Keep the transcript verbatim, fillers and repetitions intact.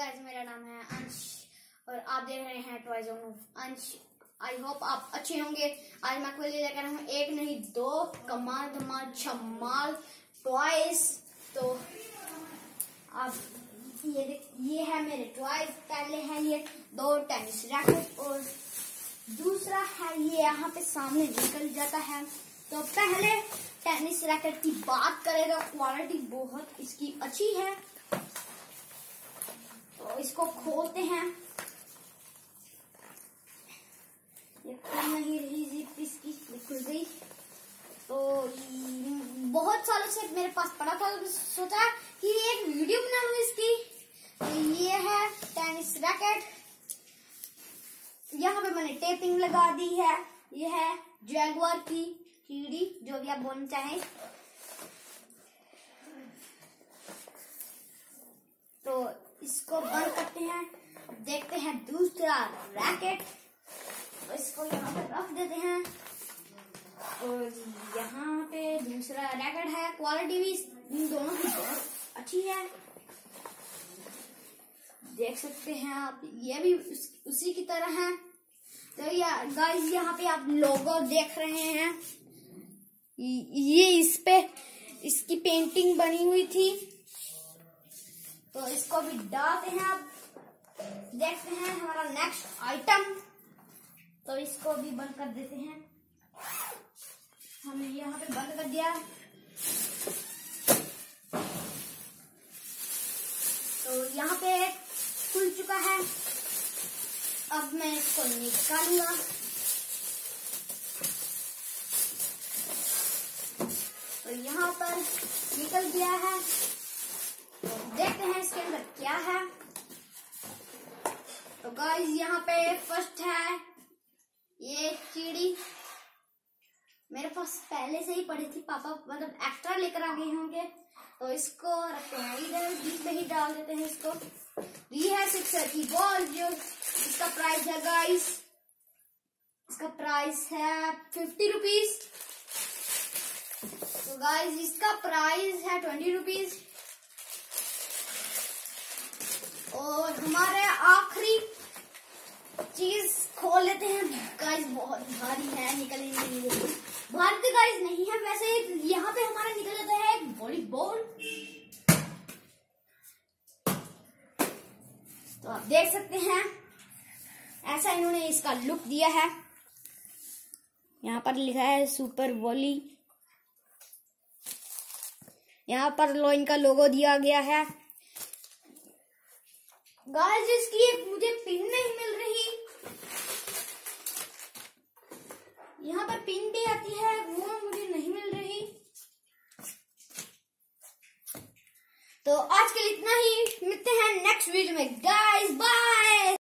Guys, मेरा नाम है अंश और आप देख रहे हैं टॉयज ऑफ अंश। आई होप आप अच्छे होंगे। आज मैं आपके लिए लेकर हूँ एक नहीं दो कमाल धमाल छमाल टॉयज। तो आप ये देख, ये है मेरे टॉयज। पहले है ये दो टेनिस रैकेट और दूसरा है ये यहाँ पे सामने निकल जाता है। तो पहले टेनिस रैकेट की बात करेगा, क्वालिटी बहुत इसकी अच्छी है। तो इसको खोलते हैं। ये खुल नहीं रही, जिप इसकी खुल गई। तो बहुत सालों से मेरे पास पड़ा था, तो सोचा कि एक वीडियो बना लूं इसकी। तो ये है टेनिस रैकेट। यहाँ पे मैंने टेपिंग लगा दी है। ये है जैगुआर की कीड़ी, जो भी आप बोलना चाहें। तो इसको बंद करते हैं, देखते हैं दूसरा रैकेट। तो इसको यहाँ पे रख देते हैं और यहाँ पे दूसरा रैकेट है। क्वालिटी भी इन दोनों की बहुत अच्छी है, देख सकते हैं आप। ये भी उस, उसी की तरह है। तो या गाइस, यहाँ पे आप लोगो देख रहे हैं। ये इस पे इसकी पेंटिंग बनी हुई थी। तो इसको भी डालते हैं। आप देखते हैं हमारा नेक्स्ट आइटम। तो इसको भी बंद कर देते हैं। हमने यहाँ पे बंद कर दिया। तो यहाँ पे खुल चुका है। अब मैं इसको निकालूंगा। तो यहाँ पर निकल गया है। तो देखते हैं इसके अंदर क्या है। तो गाइस, यहाँ पे फर्स्ट है ये कीड़ी। मेरे पास पहले से ही पड़ी थी, पापा मतलब एक्स्ट्रा लेकर आ गए होंगे। तो इसको रखते हैं इधर, बीच में ही डाल देते हैं इसको। ये है सिक्सर की बॉल, जो इसका प्राइस है गाइस, इसका प्राइस है फिफ्टी रुपीज। तो गाइस, इसका प्राइस है ट्वेंटी रुपीज। और हमारे आखिरी चीज खोल लेते हैं गाइस। बहुत भारी है, निकल ही नहीं रही। भारी तो गाइस नहीं है, वैसे यहाँ पे हमारा निकल जाता है एक वॉलीबॉल। तो आप देख सकते हैं, ऐसा इन्होंने इसका लुक दिया है। यहाँ पर लिखा है सुपर वॉली। यहाँ पर लोइन का लोगो दिया गया है। गाइस, इसकी एक मुझे पिन नहीं मिल रही। यहाँ पर पिन भी आती है, वो मुझे नहीं मिल रही। तो आज के लिए इतना ही। मिलते हैं नेक्स्ट वीडियो में गाइस, बाय।